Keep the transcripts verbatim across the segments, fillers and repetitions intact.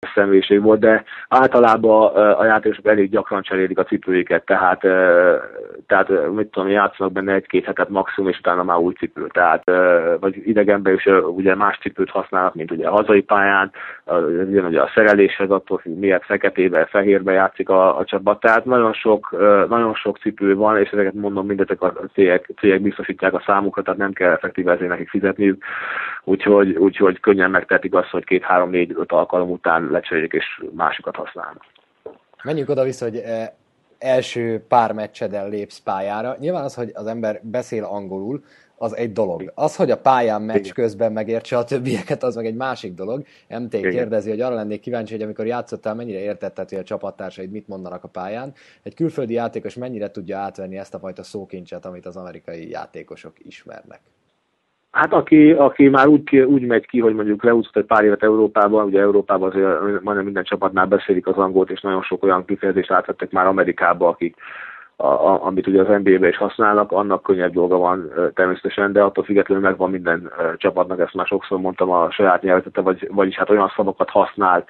személyiség volt, de általában a játékosok elég gyakran cserélik a cipőiket, tehát, tehát mit tudom, játszanak benne egy-két hetet maximum, és utána már új cipő, tehát vagy idegenben is ugye más cipőt használnak, mint ugye a hazai pályán, ugye, ugye a szereléshez attól függ, miért feketébe, fehérbe játszik a, a csapat, tehát nagyon sok, nagyon sok cipő van, és ezeket mondom, mindezek a cégek, cégek biztosítják a számukra, tehát nem kell effektíve ezért nekik fizetniük, úgyhogy, úgyhogy könnyen megtehetik azt, hogy két, három, négy, öt alkalom után lecserélik és másikat használnak. Menjünk oda-vissza, hogy első pár meccseden lépsz pályára. Nyilván az, hogy az ember beszél angolul, az egy dolog. Az, hogy a pályán meccs Igen. közben megértse a többieket, az meg egy másik dolog. em té kérdezi, hogy arra lennék kíváncsi, hogy amikor játszottál, mennyire értetted, hogy a csapattársaid mit mondanak a pályán. Egy külföldi játékos mennyire tudja átvenni ezt a fajta szókincset, amit az amerikai játékosok ismernek? Hát aki, aki már úgy, úgy megy ki, hogy mondjuk leúszott egy pár évet Európában, ugye Európában azért majdnem minden csapatnál beszélik az angolt, és nagyon sok olyan kifejezést átvettek már Amerikába, akik, a, a, amit ugye az en bé á-ben is használnak, annak könnyebb dolga van természetesen, de attól függetlenül megvan minden csapatnak, ezt már sokszor mondtam, a saját nyelvezete, vagy, vagyis hát olyan szavakat használ,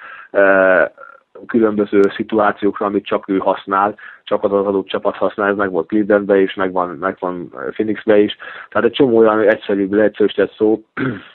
különböző szituációkra, amit csak ő használ, csak az az adott csapat használ, ez meg volt Clevelandben is, meg van, meg van Phoenixben is. Tehát egy csomó olyan egyszerűbb, leegyszerűsített szó,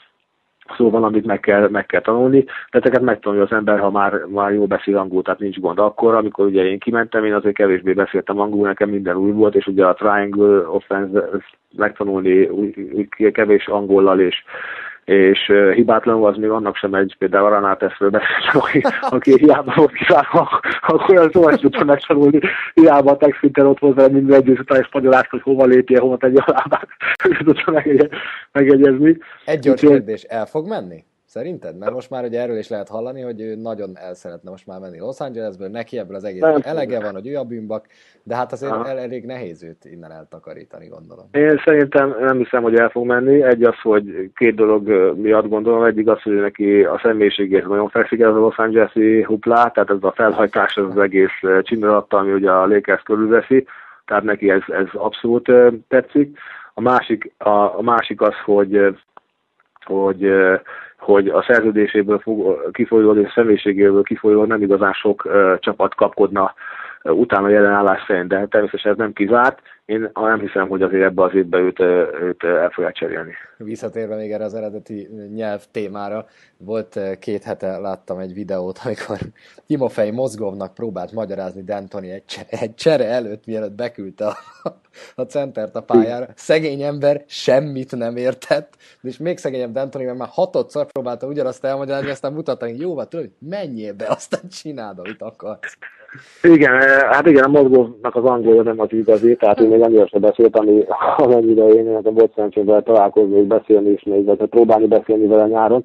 szó van, amit meg kell, meg kell tanulni. De ezeket megtanulja az ember, ha már, már jól beszél angol, tehát nincs gond. Akkor, amikor ugye én kimentem, én azért kevésbé beszéltem angolul, nekem minden új volt, és ugye a triangle offense megtanulni úgy, úgy kevés angollal és és uh, hibátlanul az még annak sem egy, például Aranáteszről beszéltem, aki, aki hiába volt kiválva, akkor olyan szóval is tudta megtanulni, hiába a textszinten ott volt vele minden egyes után, és pagyolást, hogy hova lépje, hova tegye a lábát, és tudta megegyezni. Egy gyors kérdés, el fog menni? Szerinted? Mert most már ugye erről is lehet hallani, hogy ő nagyon el szeretne most már menni Los Angelesből, neki ebből az egészből elege van, hogy ő a bűnbak, de hát azért el, elég nehéz őt innen eltakarítani, gondolom. Én szerintem nem hiszem, hogy el fog menni. Egy az, hogy két dolog miatt gondolom. Egyik az, hogy neki a személyiségéhez nagyon fekszik ez a Los Angeles-i huplá, tehát ez a felhajtás az egész csinálata, ami ugye a Lakers körülveszi, tehát neki ez, ez abszolút tetszik. A másik, a, a másik az, hogy hogy hogy a szerződéséből kifolyólag és a személyiségéből kifolyólag nem igazán sok uh, csapat kapkodna uh, utána jelenállás szerint, de természetesen ez nem kizárt. Én nem hiszem, hogy azért ebbe az évben őt, őt el fogják cserélni. Visszatérve még erre az eredeti nyelv témára, volt két hete láttam egy videót, amikor Timofej Mozgovnak próbált magyarázni D'Antoni egy csere, egy csere előtt, mielőtt beküldte a, a centert a pályára. Szegény ember semmit nem értett, és még szegényebb D'Antoni, mert már hatodszor próbálta ugyanazt elmagyarázni, aztán mutatni, hogy jó, van, tudod, menjél be, aztán csináld, amit akarsz. Igen, hát igen, a Mozgovnak az angolja nem az igazi, tehát én még annyira sem beszélt, ami amennyire én nekem volt szerencsém vele találkozni, és beszélni is még, vagy próbálni beszélni vele nyáron,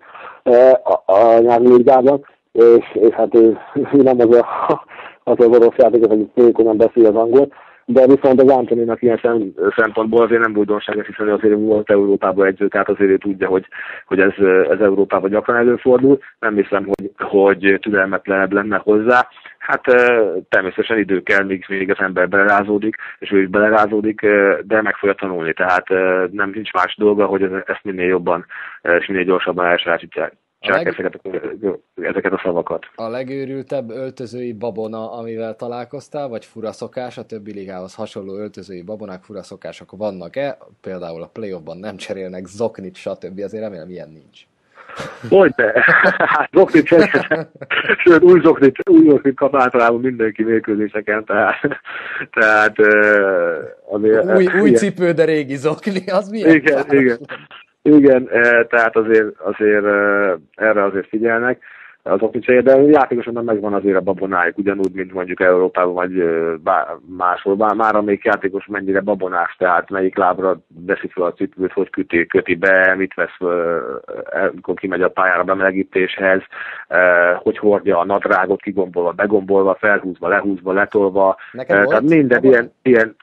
a, a nyári ligában, és, és hát ő, ő nem az a, az, az orosz játékos, aki folyékonyan beszél az angolt, de viszont az Antoninak ilyen szem, szempontból azért nem újdonság, hiszen azért volt Európában edző, tehát azért ő tudja, hogy, hogy ez, ez Európában gyakran előfordul. Nem hiszem, hogy, hogy türelmetlenebb lenne hozzá. Hát természetesen idő kell, míg, míg az ember belerázódik, és ő is belerázódik, de meg fogja tanulni. Tehát nem nincs más dolga, hogy ezt minél jobban és minél gyorsabban elsajátítják. Leg... Ezeket, a, ezeket a szavakat. A legőrültebb öltözői babona, amivel találkoztál, vagy fura szokás, a többi ligához hasonló öltözői babonák, fura szokások vannak-e? Például a playoffban nem cserélnek zoknit, stb. Azért remélem ilyen nincs. Hogyne? Hát zoknit cserélnek. Sőt, új zoknit, új zoknit kap általában mindenki mérkőzéseken, tehát, tehát azért... Új, új cipő, de régi zokni, az milyen? Igen, város? Igen. Igen, tehát azért, azért erre azért figyelnek az oknicsaik, de játékosoknak megvan azért a babonájuk, ugyanúgy, mint mondjuk Európában, vagy máshol. Már amelyik játékos mennyire babonás, tehát melyik lábra veszi fel a cipőt, hogy köti, köti be, mit vesz, amikor kimegy a pályára bemelegítéshez, hogy hordja a nadrágot, kigombolva, begombolva, felhúzva, lehúzva, letolva. Neked tehát minden ilyen, ilyen...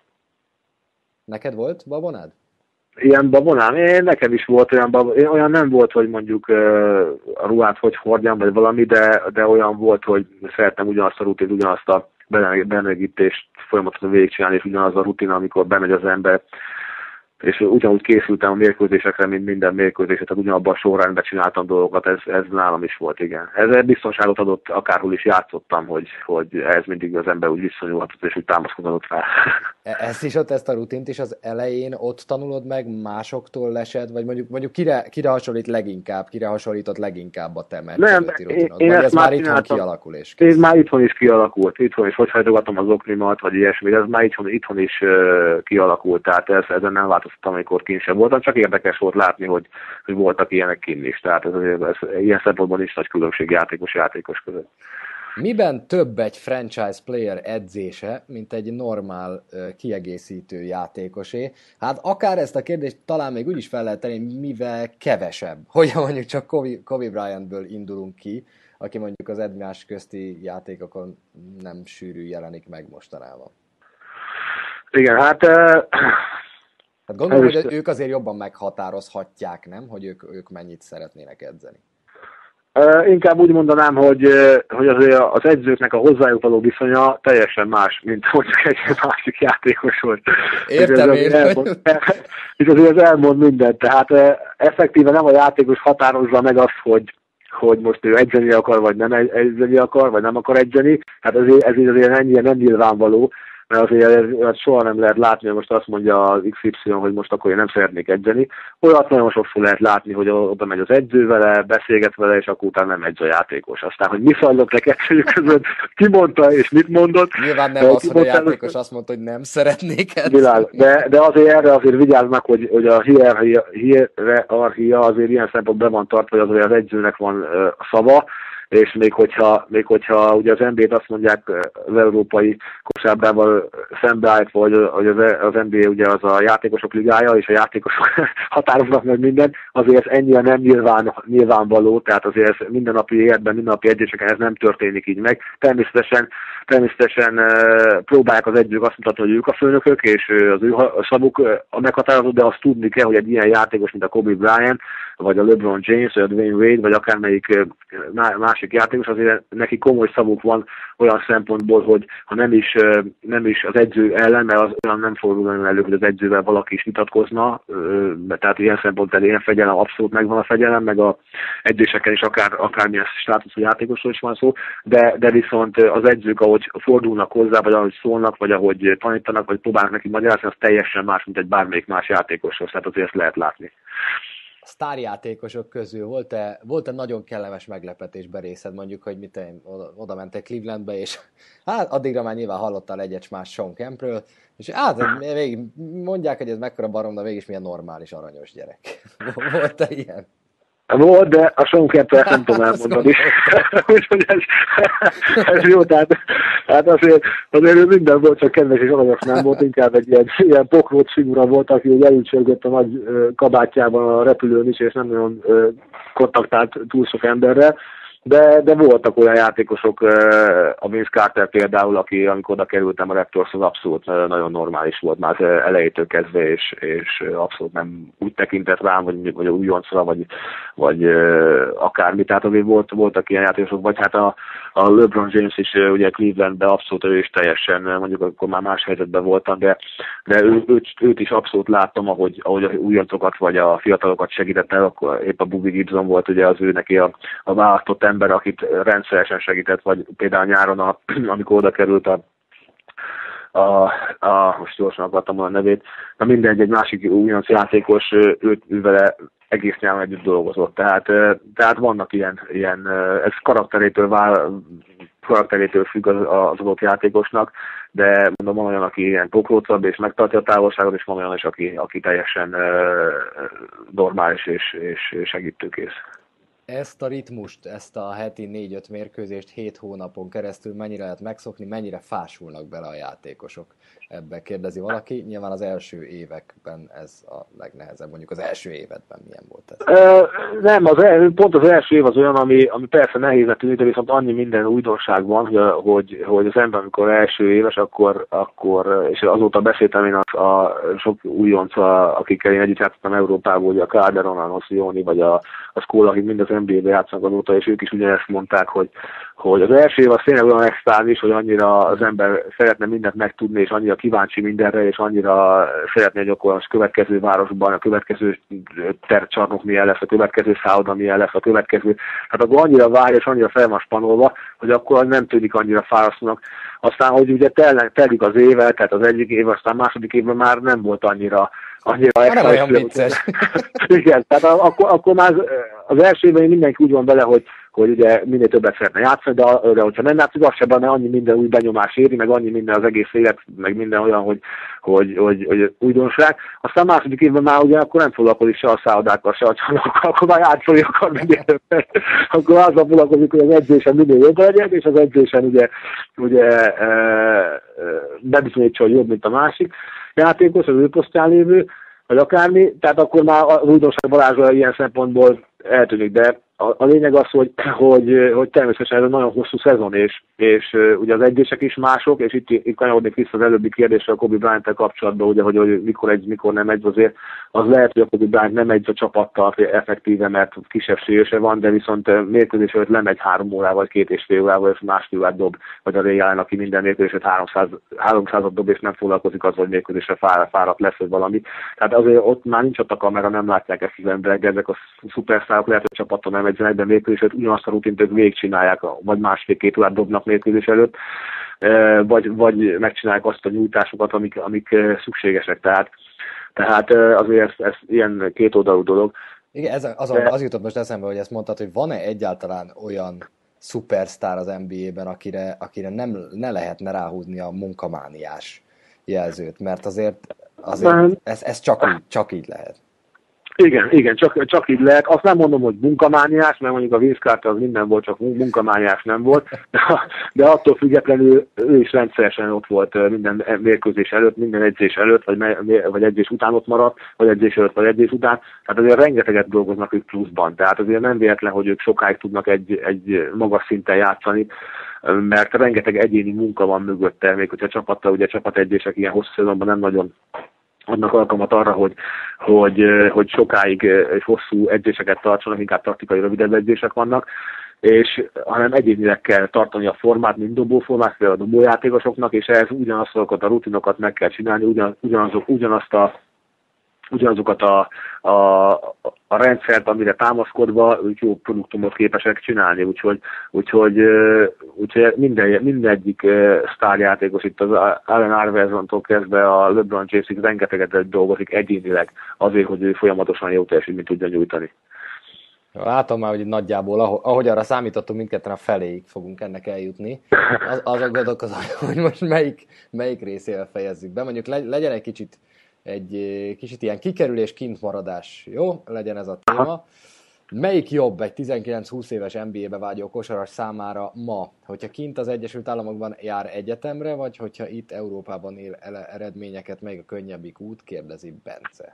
Neked volt babonád? Ilyen babonám? Én, nekem is volt olyan babonám. Olyan nem volt, hogy mondjuk uh, a ruhát hogy hordjam, vagy valami, de, de olyan volt, hogy szerettem ugyanazt a rutin, ugyanazt a bemelegítést folyamatosan végigcsinálni, és ugyanaz a rutin, amikor bemegy az ember és ugyanúgy készültem a mérkőzésekre, mint minden mérkőzésre, tehát ugyanabban a sorrendben csináltam dolgokat, ez, ez nálam is volt, igen. Ez biztonságot adott, akárhol is játszottam, hogy, hogy ez mindig az ember úgy viszonyulhatott, és úgy támaszkodott rá. Ezt is ott, ezt a rutint is az elején ott tanulod meg, másoktól lesed, vagy mondjuk, mondjuk kire, kire hasonlít leginkább, kire hasonlított leginkább a te meccsözötti rutinod? Vagy ez már itthon kialakul és kész? Ez már itthon is kialakult, itthon is, hogy hajtogatom az oknimat, vagy ilyesmi, ez már itthon, itthon is uh, kialakult, tehát ez, ezen nem változtattam, amikor kint sem voltam, csak érdekes volt látni, hogy, hogy voltak ilyenek kint is, tehát ez, ez, ez, ilyen szempontból is nagy különbség játékos-játékos között. Miben több egy franchise player edzése, mint egy normál uh, kiegészítő játékosé? Hát akár ezt a kérdést talán még úgy is fel lehet tenni, mivel kevesebb. Hogyha mondjuk csak Kobe, Kobe Bryantből indulunk ki, aki mondjuk az egymás közti játékokon nem sűrű jelenik meg mostanában. Igen, hát... Uh... hát gondolom, hogy ők azért jobban meghatározhatják, nem? Hogy ők, ők mennyit szeretnének edzeni. Uh, inkább úgy mondanám, hogy, uh, hogy azért az edzőknek a hozzájuk való viszonya teljesen más, mint mondjuk egy másik játékos volt. Értem én. És azért ez elmond mindent, tehát uh, effektíve nem a játékos határozza meg azt, hogy hogy most ő edzeni akar, vagy nem edzeni akar, vagy nem akar edzeni. Hát ezért, ezért azért ennyire nem nyilvánvaló, mert azért soha nem lehet látni, hogy most azt mondja az iksz ipszilon, hogy most akkor én nem szeretnék edzeni. Olyat nagyon sokszor lehet látni, hogy oda megy az edző vele, beszélget vele, és akkor utána nem edz a játékos. Aztán, hogy mi zajlott le kettőjük között, ki mondta és mit mondott. Nyilván nem az, hogy a játékos azt mondta, hogy nem szeretnék edzeni. De, de azért erre azért vigyáznak, hogy, hogy a hierarchia, hierarchia azért ilyen szempontból be van tartva, hogy azért az edzőnek van uh, szava, és még hogyha, még hogyha ugye az en bé á-t azt mondják az európai kosárlabdával szembeállítva, hogy, hogy az en bé á ugye az a játékosok ligája, és a játékosok határoznak meg mindent, azért ez ennyire nem nyilván, nyilvánvaló, tehát azért ez mindennapi életben, mindennapi edzéseken ez nem történik így meg. Természetesen, természetesen próbálják az edzők azt mutatni, hogy ők a főnökök, és az ő szavuk a meghatározó, de azt tudni kell, hogy egy ilyen játékos, mint a Kobe Bryant, vagy a LeBron James, vagy a Dwayne Wade, vagy akármelyik másik játékos, azért neki komoly szavuk van olyan szempontból, hogy ha nem is, nem is az edző ellen, mert az olyan nem fordul elő, hogy az edzővel valaki is vitatkozna, tehát ilyen szempontból ilyen fegyelem, abszolút megvan a fegyelem, meg a edzéseken is akár, akármilyen státuszú játékosról is van szó, de, de viszont az edzők, ahogy fordulnak hozzá, vagy ahogy szólnak, vagy ahogy tanítanak, vagy próbálnak neki magyarázni, az teljesen más, mint egy bármelyik más játékoshoz, tehát azért ezt lehet látni. A sztárjátékosok közül volt-e, volt-e nagyon kellemes meglepetésbe részed, mondjuk, hogy mit én, oda, oda mentek Clevelandbe, és hát addigra már nyilván hallottál egyet más Shawn Kempről, és hát végig mondják, hogy ez mekkora barom, de mégis milyen normális, aranyos gyerek. Volt-e ilyen? Volt, de a Shawn Kempről nem tudom elmondani. Úgyhogy ez, ez jó, tehát, tehát azért, azért minden volt, csak kedves és aranyos nem volt, inkább egy ilyen, ilyen pokróc figura volt, aki elücsörgött a nagy kabátjában a repülőn is, és nem nagyon kontaktált túl sok emberrel. De, de voltak olyan játékosok, a Vince Carter például, aki amikor oda kerültem a Raptorshoz, abszolút nagyon normális volt már elejétől kezdve, és, és abszolút nem úgy tekintett rám, vagy, vagy a újoncra, vagy, vagy akármi. Tehát azért volt, voltak ilyen játékosok, vagy hát a, a LeBron James is ugye Clevelandben abszolút ő is teljesen, mondjuk akkor már más helyzetben voltam, de, de ő, őt, őt is abszolút láttam, ahogy, ahogy a újoncokat vagy a fiatalokat segített el, akkor épp a Bobby Gibson volt ugye az ő neki a, a választott ember, akit rendszeresen segített, vagy például nyáron, a, amikor oda került a, a, a most gyorsan akartam a nevét, na mindegy, egy másik újonc játékos, őt, ővele egész nyáron együtt dolgozott. Tehát, tehát vannak ilyen, ilyen ez karakterétől, vál, karakterétől függ az, az adott játékosnak, de mondom, van olyan, aki ilyen pokrócabb és megtartja a távolságot, és van olyan is, aki, aki teljesen normális és, és segítőkész. Ezt a ritmust, ezt a heti négy-öt mérkőzést hét hónapon keresztül mennyire lehet megszokni, mennyire fásulnak bele a játékosok? Ebbe kérdezi valaki. Nyilván az első években ez a legnehezebb, mondjuk az első évedben milyen volt ez? Uh, nem, az el, pont az első év az olyan, ami, ami persze nehéznek tűnik, de viszont annyi minden újdonság van, hogy, hogy az ember, amikor első éves, akkor, akkor és azóta beszéltem én a, a sok újonc, akikkel én együtt játszottam Európában, ugye a Calderon, a Nocioni, vagy a, a a Skola, akik mind az en bé á-ben játszanak azóta, és ők is ugyanezt mondták, hogy, hogy az első év az tényleg olyan extális, hogy annyira az ember szeretne mindent megtudni, és annyira kíváncsi mindenre, és annyira szeretné, hogy akkor a következő városban, a következő tercsarnok milyen lesz, a következő szálloda milyen lesz, a következő. Hát akkor annyira várja, és annyira fel van spanolva, hogy akkor nem tűnik annyira fárasztónak. Aztán, hogy ugye tel, telik az éve, tehát az egyik év, aztán második évben már nem volt annyira annyira extra. Nem olyan vicces. Igen, tehát akkor, akkor már az, az első évben mindenki úgy van vele, hogy, hogy ugye minél többet szeretne játszani, de, de hogyha nem játszik, az sem benne annyi minden új benyomás éri, meg annyi minden az egész élet, meg minden olyan, hogy, hogy, hogy, hogy újdonság. Aztán a második évben már ugye akkor nem foglalkozik se a szállodákkal, se a csarnokkal, akkor már játszani akar minél többet. Akkor azzal foglalkozik, hogy az edzésen minél jobb legyen, és az edzésen ugye, ugye e, e, bebizonyítsa, hogy jobb, mint a másik játékos, az ő posztján lévő, vagy akármi, tehát akkor már az újdonság varázsa ilyen szempontból eltűnik, de a, a lényeg az, hogy, hogy, hogy természetesen ez egy nagyon hosszú szezon, és, és uh, ugye az edzések is mások, és itt, itt kanyarodnék vissza az előbbi kérdésre a Kobe Bryant-tel kapcsolatban, ugye, hogy, hogy mikor egy, mikor nem egy, azért az lehet, hogy a Kobe Bryant nem egy a csapattal effektíve, mert kisebb sérülése van, de viszont mérkőzés előtt lemegy három órával, vagy két és fél órával, és másfél órát dob, vagy a Ray Allen, aki minden mérkőzéset háromszázat dob, és nem foglalkozik az, hogy mérkőzésre fáradt lesz, vagy valami. Tehát azért ott már nincs ott a kamera, nem látják ezt az emberek, de ezek a szupersztárok lehet, hogy a csapaton nem edzenek, de mérkőzés előtt ugyanazt a rutint ők végigcsinálják, vagy másfél-két órát dobnak mérkőzés előtt, vagy, vagy megcsinálják azt a nyújtásokat, amik, amik szükségesek. Tehát, tehát azért ez, ez ilyen kétoldalú dolog. Igen, ez, az, de... az jutott most eszembe, hogy ezt mondtad, hogy van-e egyáltalán olyan szupersztár az en bé á-ben, akire, akire nem, ne lehetne ráhúzni a munkamániás jelzőt, mert azért, azért ez, ez csak, így, csak így lehet. Igen, igen, csak, csak így lehet. Azt nem mondom, hogy munkamániás, mert mondjuk a Vince Carter az minden volt, csak munkamániás nem volt, de, de attól függetlenül ő is rendszeresen ott volt minden mérkőzés előtt, minden edzés előtt, vagy, vagy edzés után ott maradt, vagy edzés előtt, vagy edzés után. Tehát azért rengeteget dolgoznak ők pluszban. Tehát azért nem véletlen, hogy ők sokáig tudnak egy, egy magas szinten játszani, mert rengeteg egyéni munka van mögötte, még hogyha csapattal, ugye csapategyések ilyen hosszú szezonban nem nagyon adnak alkalmat arra, hogy, hogy, hogy sokáig és hosszú edzéseket tartsanak, inkább taktikai rövidebb edzések vannak, és hanem egyénileg kell tartani a formát, mint dobóformát, például a dobójátékosoknak, és ehhez ugyanazokat a rutinokat meg kell csinálni, ugyan, ugyanazok, ugyanazt a ugyanazokat a, a, a rendszert, amire támaszkodva ők jó produktumot képesek csinálni, úgyhogy, úgyhogy, úgyhogy minden, mindegyik sztárjátékos itt az Allen Iversontól kezdve a LeBron Jamesig rengeteget dolgozik egyénileg azért, hogy ő folyamatosan jó teljesítményt tudja nyújtani. Látom már, hogy nagyjából, ahogy arra számítottunk, mindketten a feléig fogunk ennek eljutni. Az, azon gondolkozom, hogy most melyik, melyik részével fejezzük be. Mondjuk legyen egy kicsit egy kicsit ilyen kikerülés, kintmaradás, jó? Legyen ez a téma. Melyik jobb egy tizenkilenc-húsz éves en bé á-be vágyó kosaras számára ma? Hogyha kint az Egyesült Államokban jár egyetemre, vagy hogyha itt Európában ér eredményeket, melyik a könnyebbik út? Kérdezi Bence.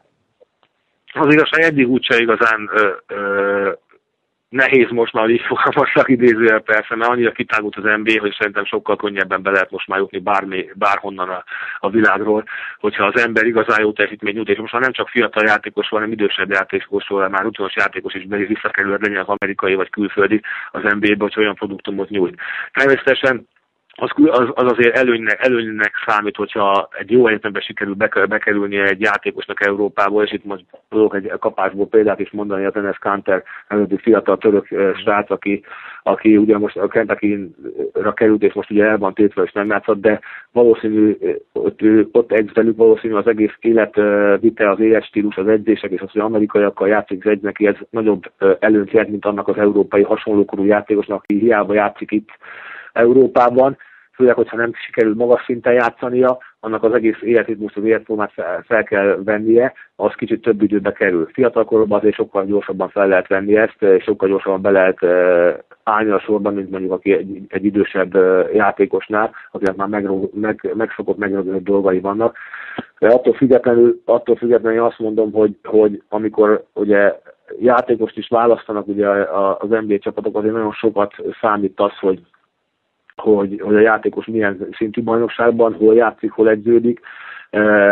Az igazság, egyik út se igazán ö, ö, nehéz most már, hogy így fogalmazsak idézőjel persze, mert annyira kitágult az en bé á, hogy szerintem sokkal könnyebben be lehet most már jutni bármi, bárhonnan a, a világról, hogyha az ember igazán jó teljesítmény nyújt, és most már nem csak fiatal játékos, hanem idősebb játékosról, már utinos játékos is be visszakerül, legyen az amerikai vagy külföldi az en bé á-be, hogy olyan produktumot nyújt. Természetesen az, az, az azért előnynek, előnynek számít, hogyha egy jó egyetembe sikerül bekerülnie egy játékosnak Európából, és itt most tudok egy kapásból példát is mondani, az Enes Kanter, egy fiatal török srác, aki, aki ugye most a Kentucky-ra került, és most ugye el van tétve, és nem játszott, de valószínű, ott, ott egyszerűbb valószínű az egész életvite, az életstílus, az edzések, és az, hogy amerikaiakkal játszik, egy neki ez nagyobb előnyt jelent, mint annak az európai hasonlókorú játékosnak, aki hiába játszik itt Európában, főleg, hogyha nem sikerül magas szinten játszania, annak az egész életritmust, az életformát fel, fel kell vennie, az kicsit több időbe kerül. Fiatalkorban azért sokkal gyorsabban fel lehet venni ezt, és sokkal gyorsabban be lehet állni a sorban, mint mondjuk aki egy, egy idősebb játékosnál, akinek már meg, meg, megszokott, megragadott dolgai vannak. De attól függetlenül, attól függetlenül azt mondom, hogy, hogy amikor ugye játékost is választanak ugye az en bé á csapatok, azért nagyon sokat számít az, hogy Hogy, hogy a játékos milyen szintű bajnokságban, hol játszik, hol edződik,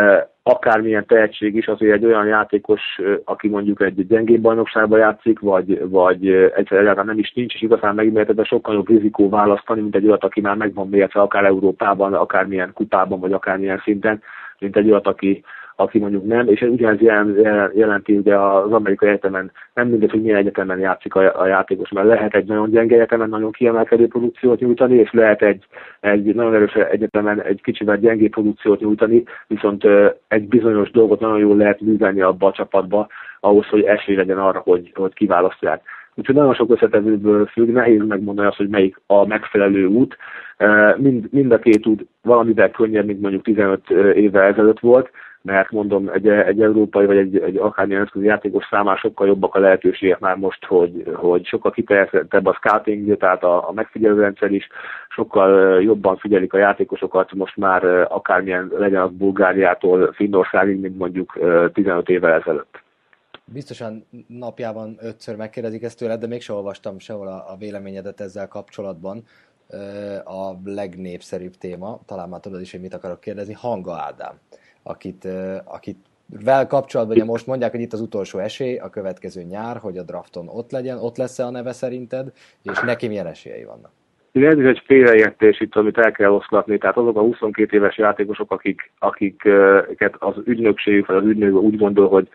akármilyen tehetség is, azért egy olyan játékos, aki mondjuk egy gyengébb bajnokságban játszik, vagy, vagy egyáltalán nem is nincs, és igazán megmérhető, de sokkal jobb rizikó választani, mint egy olyat, aki már megvan mérve, akár Európában, akármilyen kupában, vagy akármilyen szinten, mint egy olyat, aki, aki mondjuk nem, és ugyanez jelenti ugye az amerikai egyetemen, nem mindegy, hogy milyen egyetemen játszik a, a játékos, mert lehet egy nagyon gyenge egyetemen nagyon kiemelkedő produkciót nyújtani, és lehet egy, egy nagyon erős egyetemen egy kicsivel gyengébb produkciót nyújtani, viszont egy bizonyos dolgot nagyon jól lehet művelni abba a csapatba, ahhoz, hogy esély legyen arra, hogy, hogy kiválasztják. Úgyhogy nagyon sok összetevőből függ, nehéz megmondani azt, hogy melyik a megfelelő út. Mind, mind a két út valamivel könnyebb, mint mondjuk tizenöt évvel ezelőtt volt, mert mondom, egy, egy európai vagy egy, egy akármilyen eszközi játékos számára sokkal jobbak a lehetőségek már most, hogy, hogy sokkal kiterjedtebb a scouting, tehát a, a megfigyelőrendszer is, sokkal jobban figyelik a játékosokat most már akármilyen legyen az Bulgáriától Finnországig, mint mondjuk tizenöt évvel ezelőtt. Biztosan napjában ötször megkérdezik ezt tőled, de mégsem olvastam sehol a, a véleményedet ezzel kapcsolatban. A legnépszerűbb téma, talán már tudod is, hogy mit akarok kérdezni, Hanga Ádám, akit, akit vel kapcsolatban ugye most mondják, hogy itt az utolsó esély, a következő nyár, hogy a drafton ott legyen, ott lesz-e a neve szerinted, és neki milyen esélyei vannak? Ugye ez is egy félreértés itt, amit el kell oszlatni, tehát azok a huszonkét éves játékosok, akik, akiket az ügynökségük vagy az ügynök úgy gondol, hogy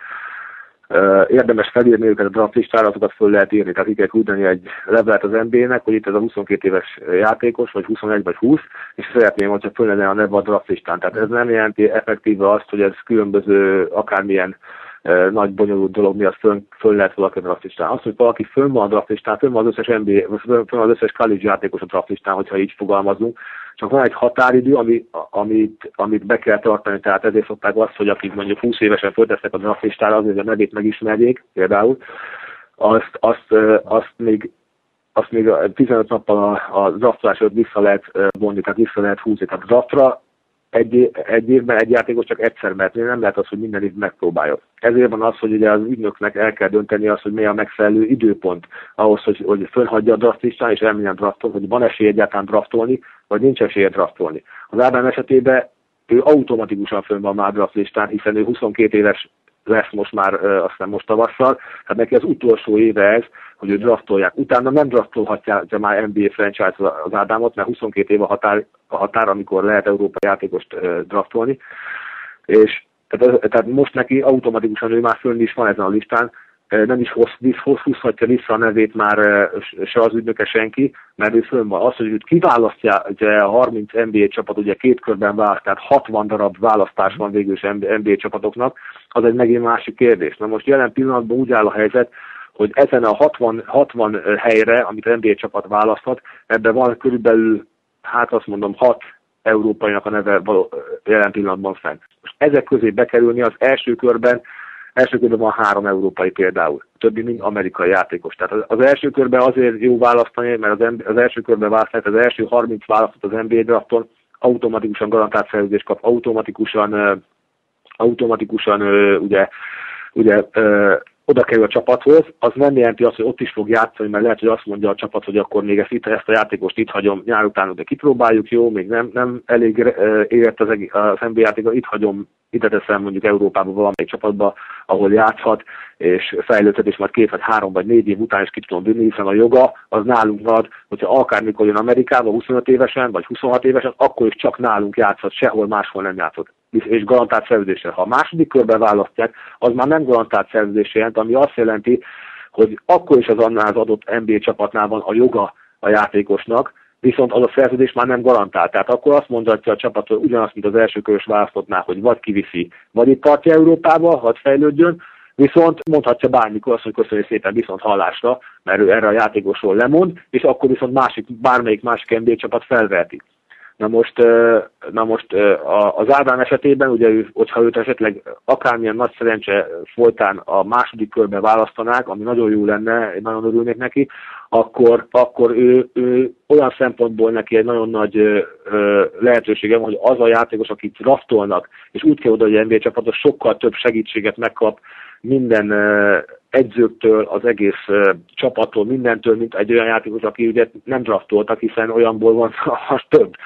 Uh, érdemes felírni őket a draft listára, azokat föl lehet írni, tehát ki kell küldeni egy levelet az en bé á-nek, hogy itt ez a huszonkét éves játékos, vagy huszonegy vagy húsz, és szeretném, hogyha föl lenne a neve a draft listán. Tehát ez nem jelenti effektíve azt, hogy ez különböző, akármilyen uh, nagy bonyolult dolog miatt föl, föl lehet valaki a draft listán. Az, hogy valaki fönn van a draft listán, fönn van az összes en bé á, fönn van az összes college játékos a draft listán, hogyha így fogalmazunk, csak van egy határidő, ami, amit, amit be kell tartani, tehát ezért szokták azt, hogy akik mondjuk húsz évesen föltesznek a draft listára, azért, hogy a nevét megismerjék, például, azt, azt, azt, még, azt még tizenöt nappal a, a draftolás előtt vissza lehet vonni, tehát vissza lehet húzni. Tehát draftra egy, egy évben egy játékos csak egyszer mehet, nem lehet az, hogy minden év megpróbálja. Ezért van az, hogy ugye az ügynöknek el kell dönteni azt, hogy mi a megfelelő időpont ahhoz, hogy, hogy fölhagyja a draft listán, és elmenjen drafton, hogy van esély egyáltalán draftolni, vagy nincs esélye draftolni. Az Ádám esetében ő automatikusan fönn van már draft listán, hiszen ő huszonkét éves lesz most már, azt hiszem most tavasszal, tehát neki az utolsó éve ez, hogy ő draftolják. Utána nem draftolhatja már en bé á franchise az Ádámot, mert huszonkét év a határ, a határ, amikor lehet európai játékost draftolni. És tehát, tehát most neki automatikusan ő már fönn is van ezen a listán, nem is hozhatja vissza a nevét már se az ügynöke senki, mert ő fönn van. Az, hogy őt kiválasztja, ugye a harminc en bé á csapat, ugye két körben választ, tehát hatvan darab választás van végül is en bé á csapatoknak, az egy megint másik kérdés. Na most jelen pillanatban úgy áll a helyzet, hogy ezen a hatvan, hatvan helyre, amit en bé á csapat választhat, ebben van körülbelül, hát azt mondom, hat európainak a neve való, jelen pillanatban fenn. Most ezek közé bekerülni az első körben, első körben van három európai például, többi mind amerikai játékos. Tehát az első körben azért jó választani, mert az, az első körben választani, az első harminc választott az en bé á drafton, automatikusan garantált szerződést kap, automatikusan, automatikusan ugye, ugye oda kerül a csapathoz, az nem jelenti azt, hogy ott is fog játszani, mert lehet, hogy azt mondja a csapat, hogy akkor még ezt, itt, ezt a játékost itt hagyom, nyár után de kipróbáljuk, jó, még nem, nem elég érett az, az en bé á játékot, itt hagyom, ide teszem mondjuk Európában valamelyik csapatba, ahol játszhat, és fejlődhet, és majd két vagy három vagy négy év után is ki tudom bírni, hiszen a joga az nálunk marad, hogyha akármikor jön Amerikába huszonöt évesen, vagy huszonhat évesen, akkor is csak nálunk játszhat, sehol máshol nem játszott. És garantált szerződéssel. Ha a második körben választják, az már nem garantált szerződés jelent, ami azt jelenti, hogy akkor is az annál az adott en bé á csapatnál van a joga a játékosnak, viszont az a szerződés már nem garantált. Tehát akkor azt mondhatja a csapat, hogy ugyanazt, mint az első körös választottnál, hogy vagy kiviszi, vagy itt tartja Európába, hadd fejlődjön, viszont mondhatja bármikor azt, hogy köszönjük szépen viszont hallásra, mert ő erre a játékosról lemond, és akkor viszont másik, bármelyik másik en bé á csapat felveheti. Na most, na most az Ádám esetében, ugye, ő, hogyha őt esetleg akármilyen nagy szerencse folytán a második körben választanák, ami nagyon jó lenne, én nagyon örülnék neki, akkor, akkor ő, ő olyan szempontból neki egy nagyon nagy lehetősége van, hogy az a játékos, akit draftolnak, és úgy kell oda, hogy en bé á csapatos sokkal több segítséget megkap minden edzőktől, az egész csapattól, mindentől, mint egy olyan játékos, aki ugye nem draftoltak, hiszen olyanból van az több.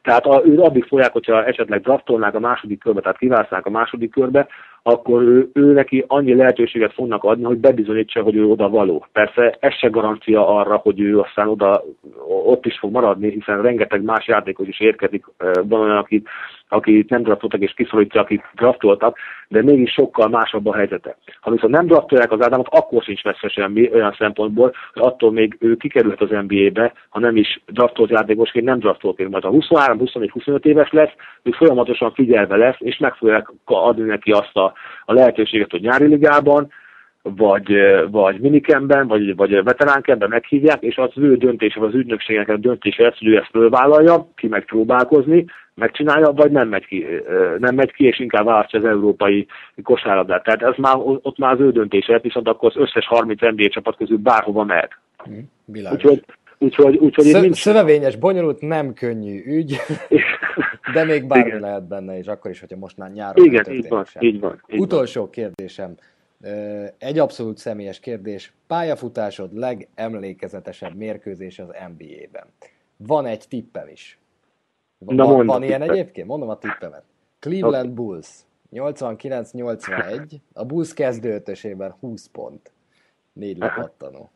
Tehát a, ő addig fogják, hogyha esetleg draftolnák a második körbe, tehát kiválasztnák a második körbe, akkor ő, ő neki annyi lehetőséget fognak adni, hogy bebizonyítsa, hogy ő oda való. Persze ez se garancia arra, hogy ő aztán oda, ott is fog maradni, hiszen rengeteg más játékos is érkezik, van olyan, akit, akit nem draftoltak és kiszorítja, akik draftoltak, de mégis sokkal másabb a helyzete. Ha viszont nem draftolják az Ádámot, akkor sincs messze semmi olyan szempontból, hogy attól még ő kikerülhet az en bé á-be, ha nem is draftolt játékosként, nem draftolként. Majd a huszonhárom, huszonnégy, huszonöt éves lesz, ő folyamatosan figyelve lesz, és meg fogják adni neki azt a, a lehetőséget, hogy nyári ligában, vagy, vagy minikemben, vagy, vagy veteránkemben meghívják, és az ő döntése, vagy az ügynökségnek a döntése lesz, hogy ő ezt fölvállalja, ki meg próbálkozni, megcsinálja, vagy nem megy ki, nem megy ki és inkább választja az európai kosárlabdát. Tehát ez már, ott már az ő döntése, viszont akkor az összes harminc en bé á csapat közül bárhova mehet. Hmm, úgyhogy úgyhogy, úgyhogy Szö- nincs... Szövevényes, bonyolult, nem könnyű ügy, de még bármi igen. lehet benne, és akkor is, hogyha most már nyáron igen, így van, így van, így Utolsó van. kérdésem. Egy abszolút személyes kérdés. Pályafutásod legemlékezetesebb mérkőzés az en bé á-ben. Van egy tippem is. Van, Na, van, van ilyen egyébként? Mondom a tippemet. Cleveland okay. Bulls. nyolcvankilenc nyolcvanegy. A Bulls kezdőötösében húsz pont. Négy lepattanó.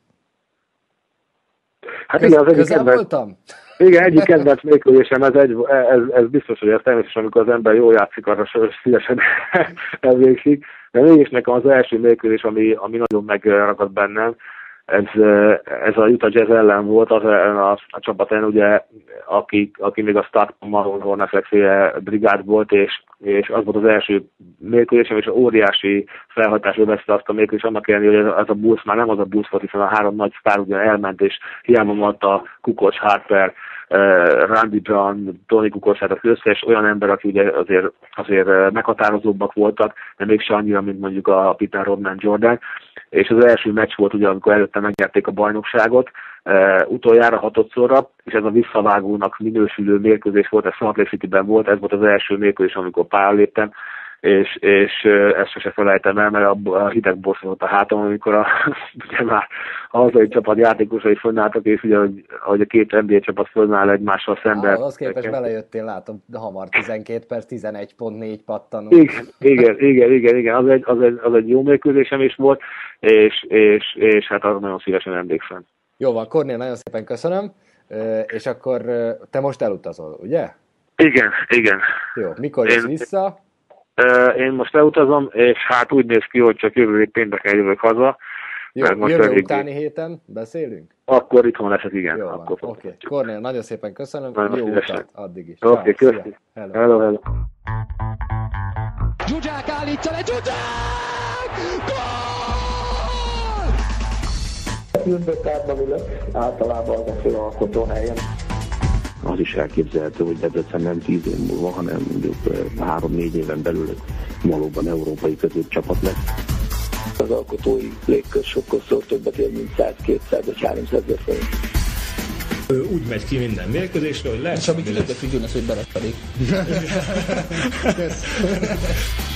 Hát Köz, igen, az egyik közel kedvenc, voltam? Igen, egyik kedvenc mérkőzésem, ez, egy, ez, ez biztos, hogy ez természetesen, amikor az ember jól játszik, arra szívesen elvégzik. De mégis nekem az első mérkőzés, ami, ami nagyon megragad bennem, ez, ez a Utah Jazz ellen volt, az a, a csapat ellen, ugye, aki, aki még a Stockton Marlon Hornacek brigád volt, és, és az volt az első mérkőzésem, és óriási felhajtásra veszte azt a mérkőzést, annak ellenére, hogy ez, ez a Bulls már nem az a Bulls volt, hiszen a három nagy sztár ugye elment, és hiába volt a Kukoc, Harper, Uh, Randy Brown, Tony Kukoc, tehát az összes olyan ember, aki ugye azért, azért meghatározóbbak voltak, de mégse annyira, mint mondjuk a Pippen, Rodman, Jordan. És az első meccs volt ugye, amikor előtte megnyerték a bajnokságot, uh, utoljára hatodszorra, és ez a visszavágónak minősülő mérkőzés volt, ez Salt Lake Cityben volt, ez volt az első mérkőzés, amikor pályára léptem, és, és ezt sose felejtem el, mert a, a hideg borszott a hátam, amikor a, ugye már a hazai csapat játékosai fönnálltak, és ugye, hogy, hogy a két en bé á csapat fönnáll egymással szemben. Ah, az képest belejöttél, látom, hamar tizenkét perc, tizenegy pont négy pattanó. Igen, igen, igen, igen, igen. Az, egy, az, egy, az egy jó mérkőzésem is volt, és, és, és hát arra nagyon szívesen emlékszem. Jó van, Kornél, nagyon szépen köszönöm, és akkor te most elutazol, ugye? Igen, igen. Jó, mikor jössz Én... vissza? Én most elutazom, és hát úgy néz ki, hogy csak jövő hét pénteken jövök haza. Jó, most jövő elég... utáni héten beszélünk? Akkor itthon leszek, igen. Oké, okay. Kornél, nagyon szépen köszönöm, nagyon jó utat addig is. Oké, okay, köszönöm. Hello, hello. hello. Zsuzsák állítsa le, Zsuzsák! Gól! Üldökárban ülök, általában az a főalkotó helyen. Az is elképzelhető, hogy Debrecen nem tíz év múlva, hanem mondjuk három-négy éven belül valóban európai középcsapat lesz. Az alkotói légkör sokkal többet ér, mint száz-kétszáz vagy háromszáz ezer forint. Úgy megy ki minden mérkőzésre, hogy lehet... És amit érdeklődjön, az, hogy belefelé.